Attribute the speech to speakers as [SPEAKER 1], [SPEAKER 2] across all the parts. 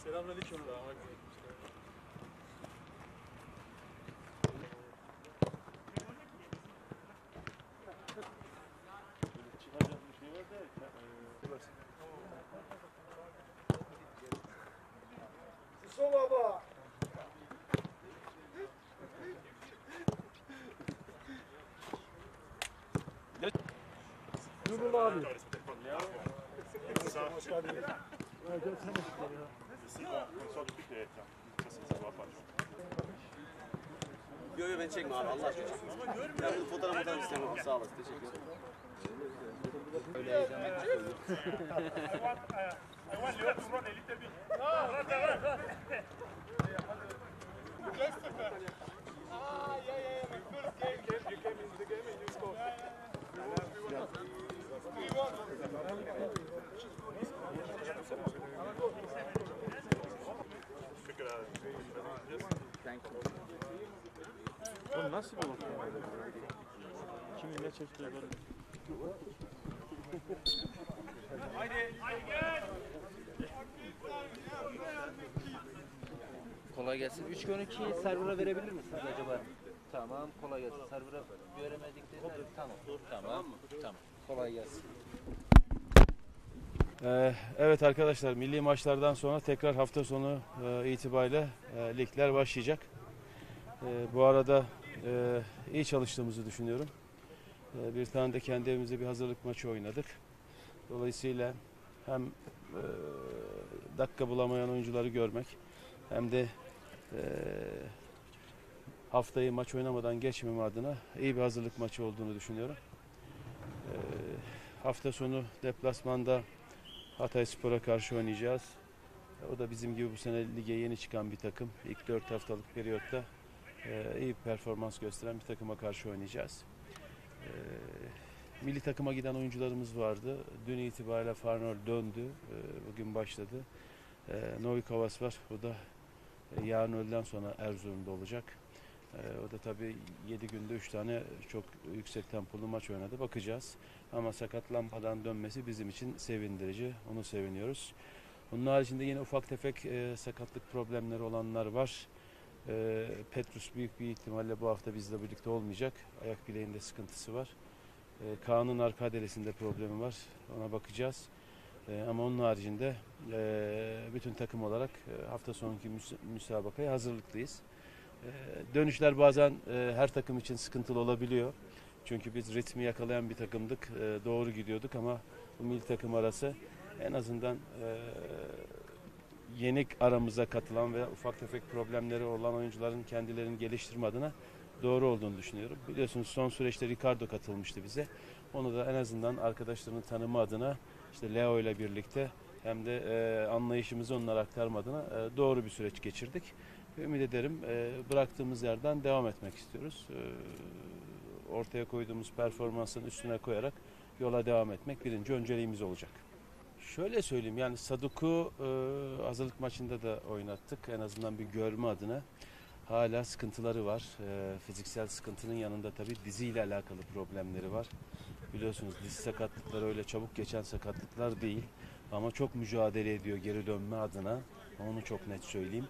[SPEAKER 1] Selamünaleyküm.
[SPEAKER 2] Çıkacak bir şey var da.
[SPEAKER 3] Sol baba. Nurullah abi.
[SPEAKER 4] Yok yok ben çekme abi Allah aşkına. Ben bunu fotoğraf istemem. Sağ olasın. Teşekkür ederim. Öyle heyecanlı çıkıyor.
[SPEAKER 2] Oğlum nasıl bir oldu? Kimin ne çektiği böyle?
[SPEAKER 5] Kolay gelsin. 3-12'yi server'a verebilir misiniz acaba? Tamam, kolay gelsin. Server'a veremediklerinde tamam. Tamam. Kolay gelsin.
[SPEAKER 6] Evet arkadaşlar, milli maçlardan sonra tekrar hafta sonu itibariyle ligler başlayacak. Bu arada iyi çalıştığımızı düşünüyorum. Bir tane de kendi evimizde bir hazırlık maçı oynadık. Dolayısıyla hem dakika bulamayan oyuncuları görmek hem de haftayı maç oynamadan geçmeme adına iyi bir hazırlık maçı olduğunu düşünüyorum. Hafta sonu deplasmanda Hatayspor'a karşı oynayacağız. O da bizim gibi bu sene lige yeni çıkan bir takım. İlk 4 haftalık periyotta iyi bir performans gösteren bir takıma karşı oynayacağız. Milli takıma giden oyuncularımız vardı. Dün itibariyle Farnol döndü. Bugün başladı. Novikovas var. O da yarın öğleden sonra Erzurum'da olacak. O da tabii 7 günde 3 tane çok yüksek tempolu maç oynadı. Bakacağız. Ama sakatlanmadan dönmesi bizim için sevindirici. Onu seviniyoruz. Onun haricinde yine ufak tefek sakatlık problemleri olanlar var. Petrus büyük bir ihtimalle bu hafta bizle birlikte olmayacak. Ayak bileğinde sıkıntısı var. Kaan'ın arka adelesinde problemi var. Ona bakacağız. Ama onun haricinde bütün takım olarak hafta sonraki müsabakaya hazırlıklıyız. Dönüşler bazen her takım için sıkıntılı olabiliyor. Çünkü biz ritmi yakalayan bir takımdık. Doğru gidiyorduk ama bu milli takım arası en azından yeni aramıza katılan ve ufak tefek problemleri olan oyuncuların kendilerini geliştirme adına doğru olduğunu düşünüyorum. Biliyorsunuz son süreçte Ricardo katılmıştı bize. Onu da en azından arkadaşlarını tanıma adına işte Leo ile birlikte hem de anlayışımızı onlara aktarma adına doğru bir süreç geçirdik. Ümit ederim bıraktığımız yerden devam etmek istiyoruz. Ortaya koyduğumuz performansın üstüne koyarak yola devam etmek birinci önceliğimiz olacak. Şöyle söyleyeyim, yani Saduk'u hazırlık maçında da oynattık. En azından bir görme adına. Hala sıkıntıları var. Fiziksel sıkıntının yanında tabii diziyle alakalı problemleri var. Biliyorsunuz diz sakatlıkları öyle çabuk geçen sakatlıklar değil. Ama çok mücadele ediyor geri dönme adına. Onu çok net söyleyeyim.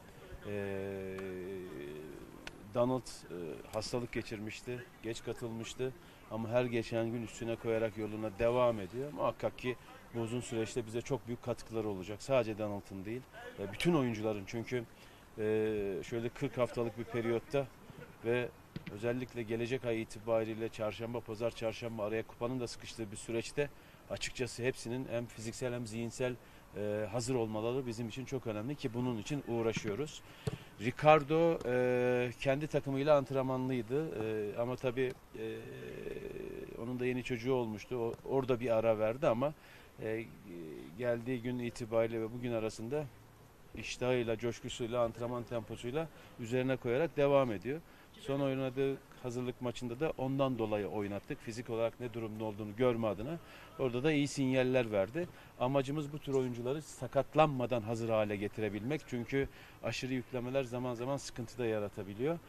[SPEAKER 6] Donald hastalık geçirmişti. Geç katılmıştı. Ama her geçen gün üstüne koyarak yoluna devam ediyor. Muhakkak ki bu uzun süreçte bize çok büyük katkıları olacak. Sadece Donald'ın değil. Bütün oyuncuların, çünkü şöyle 40 haftalık bir periyotta ve özellikle gelecek ay itibariyle çarşamba, pazar, çarşamba araya kupanın da sıkıştığı bir süreçte açıkçası hepsinin hem fiziksel hem zihinsel hazır olmaları bizim için çok önemli ki bunun için uğraşıyoruz. Ricardo kendi takımıyla antrenmanlıydı ama tabii onun da yeni çocuğu olmuştu. Orada bir ara verdi ama geldiği gün itibariyle ve bugün arasında iştahıyla, coşkusuyla, antrenman temposuyla üzerine koyarak devam ediyor. Son oynadığı hazırlık maçında da ondan dolayı oynattık. Fizik olarak ne durumda olduğunu görme adına. Orada da iyi sinyaller verdi. Amacımız bu tür oyuncuları sakatlanmadan hazır hale getirebilmek. Çünkü aşırı yüklemeler zaman zaman sıkıntı da yaratabiliyor.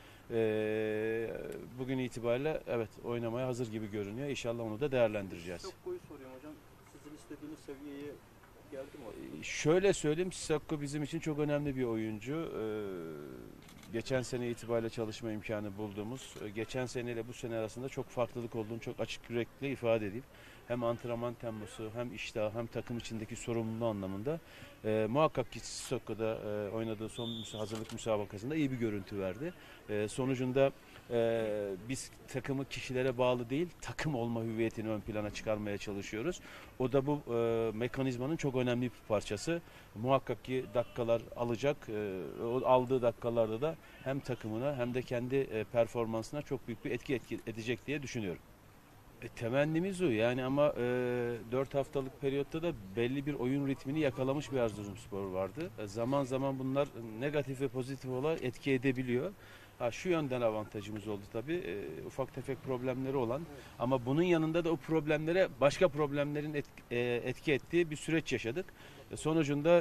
[SPEAKER 6] Bugün itibariyle evet oynamaya hazır gibi görünüyor. İnşallah onu da değerlendireceğiz.
[SPEAKER 2] Çok koyu soruyorum hocam. Sizin istediğiniz seviyeyi
[SPEAKER 6] Şöyle söyleyeyim, Sissoko bizim için çok önemli bir oyuncu. Geçen sene itibariyle çalışma imkanı bulduğumuz, geçen seneyle bu sene arasında çok farklılık olduğunu çok açık yürekli ifade edeyim. Hem antrenman temposu, hem iştah, hem takım içindeki sorumluluğu anlamında muhakkak ki Sissoko'da oynadığı son hazırlık müsabakasında iyi bir görüntü verdi. Sonucunda biz takımı kişilere bağlı değil, takım olma hüviyetini ön plana çıkarmaya çalışıyoruz. O da bu mekanizmanın çok önemli bir parçası. Muhakkak ki dakikalar alacak. O aldığı dakikalarda da hem takımına hem de kendi performansına çok büyük bir etki edecek diye düşünüyorum. Temennimiz o yani ama 4 haftalık periyotta da belli bir oyun ritmini yakalamış bir Erzurumspor vardı. Zaman zaman bunlar negatif ve pozitif olarak etki edebiliyor. Şu yönden avantajımız oldu tabii. Ufak tefek problemleri olan ama bunun yanında da o problemlere başka problemlerin etki ettiği bir süreç yaşadık. Sonucunda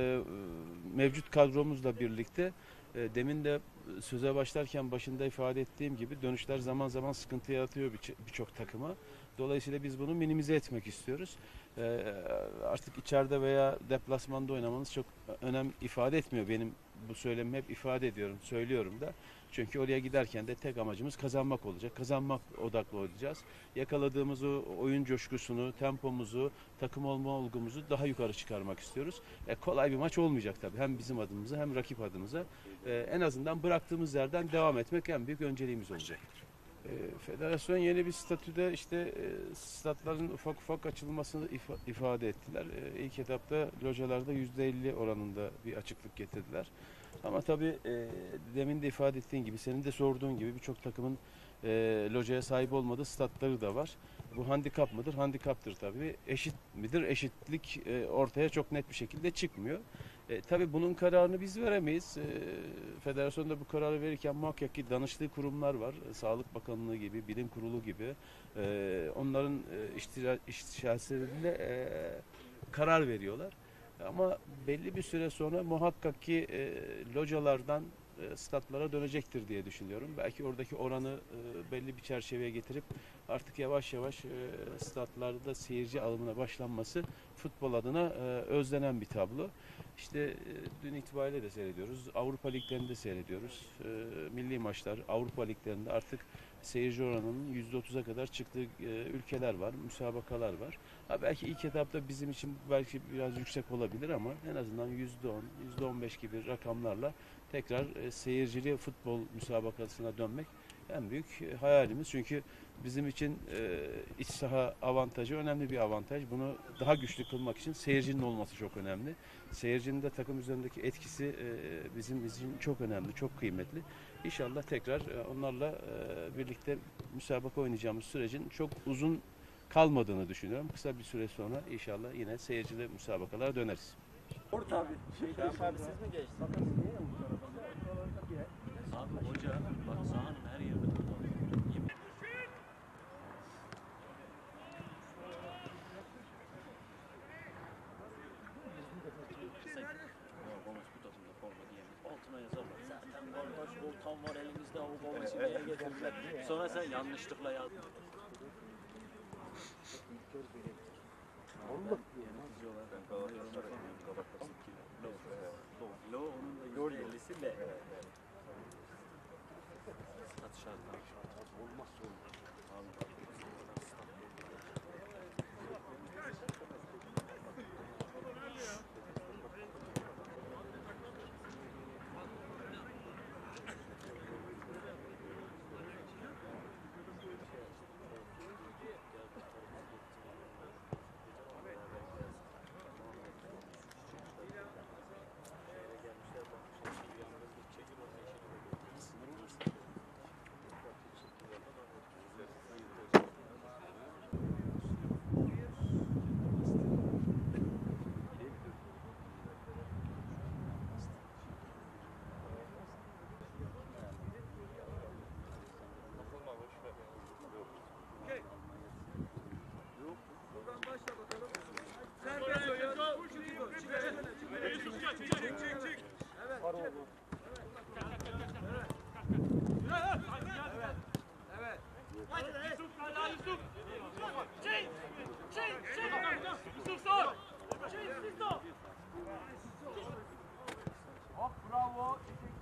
[SPEAKER 6] mevcut kadromuzla birlikte demin de söze başlarken başında ifade ettiğim gibi dönüşler zaman zaman sıkıntı yaratıyor birçok takıma. Dolayısıyla biz bunu minimize etmek istiyoruz. Artık içeride veya deplasmanda oynamanız çok önem ifade etmiyor. Benim bu söylemimi hep ifade ediyorum, söylüyorum da. Çünkü oraya giderken de tek amacımız kazanmak olacak. Kazanmak odaklı olacağız. Yakaladığımız o oyun coşkusunu, tempomuzu, takım olma olgumuzu daha yukarı çıkarmak istiyoruz. Kolay bir maç olmayacak tabii. Hem bizim adımıza hem rakip adımıza. En azından bıraktığımız yerden devam etmek en büyük önceliğimiz olacak. Federasyon yeni bir statüde işte statların ufak ufak açılmasını ifade ettiler. İlk etapta localarda %50 oranında bir açıklık getirdiler. Ama tabii demin de ifade ettiğin gibi, senin de sorduğun gibi birçok takımın locaya sahip olmadığı statları da var. Bu handikap mıdır? Handikaptır tabii. Eşit midir? Eşitlik ortaya çok net bir şekilde çıkmıyor. Tabii bunun kararını biz veremeyiz. Federasyon da bu kararı verirken muhakkak ki danıştığı kurumlar var. Sağlık Bakanlığı gibi, Bilim Kurulu gibi. Onların istişareleriyle karar veriyorlar. Ama belli bir süre sonra muhakkak ki localardan statlara dönecektir diye düşünüyorum. Belki oradaki oranı belli bir çerçeveye getirip artık yavaş yavaş statlarda seyirci alımına başlanması futbol adına özlenen bir tablo. İşte dün itibariyle de seyrediyoruz. Avrupa liglerinde seyrediyoruz. Milli maçlar, Avrupa liglerinde artık seyirci oranının %30'a kadar çıktığı ülkeler var, müsabakalar var. Belki ilk etapta bizim için belki biraz yüksek olabilir ama en azından %10, %15 gibi rakamlarla tekrar seyircili futbol müsabakasına dönmek en büyük hayalimiz. Çünkü bizim için iç saha avantajı önemli bir avantaj. Bunu daha güçlü kılmak için seyircinin olması çok önemli. Seyircinin de takım üzerindeki etkisi bizim için çok önemli, çok kıymetli. İnşallah tekrar onlarla birlikte müsabaka oynayacağımız sürecin çok uzun kalmadığını düşünüyorum. Kısa bir süre sonra inşallah yine seyircili müsabakalara döneriz.
[SPEAKER 2] Orta abi.
[SPEAKER 5] Abi siz mi geçtiniz? Abi hoca bak sahanın her yerinde burada. Altına yazarlar. Zaten kardeş volkan var elimizde, o gol için neye getirdiler. Sonra sen yanlışlıkla yazdın. Allah. Lo onun da %50'si le. Stat şartlar. Olmazsa olmaz.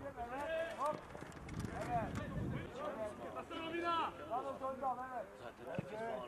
[SPEAKER 5] Zaten herkes